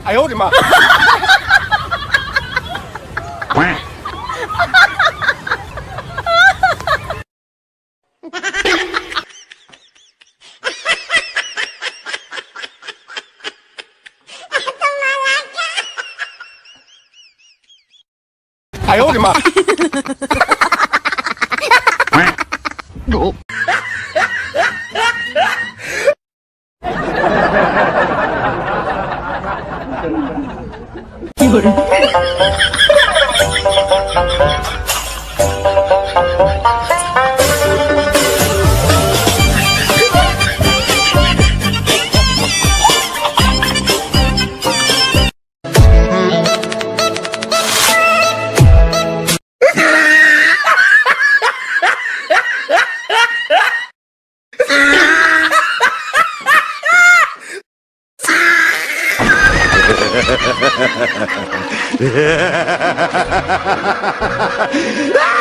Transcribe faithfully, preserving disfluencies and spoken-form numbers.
哎呦我的妈！哎呦我的妈！ 有人。 Ha ha ha ha ha!